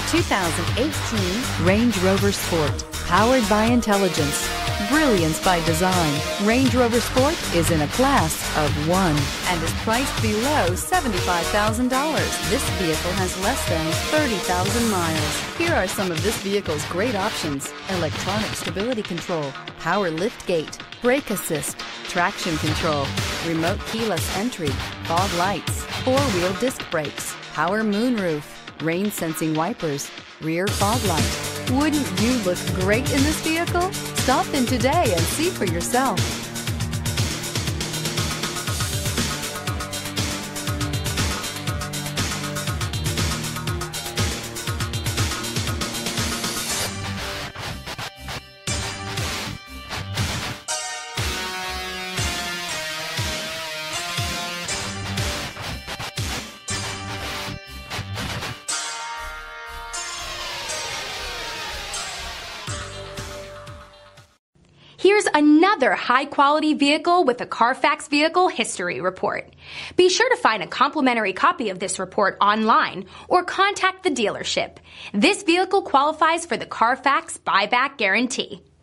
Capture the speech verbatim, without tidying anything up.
two thousand eighteen Range Rover Sport. Powered by intelligence, brilliance by design, Range Rover Sport is in a class of one and is priced below seventy-five thousand dollars. This vehicle has less than thirty thousand miles. Here are some of this vehicle's great options: electronic stability control, power lift gate, brake assist, traction control, remote keyless entry, fog lights, four-wheel disc brakes, power moonroof, rain sensing wipers, rear fog light. Wouldn't you look great in this vehicle? Stop in today and see for yourself. Here's another high-quality vehicle with a Carfax Vehicle History Report. Be sure to find a complimentary copy of this report online or contact the dealership. This vehicle qualifies for the Carfax Buyback Guarantee.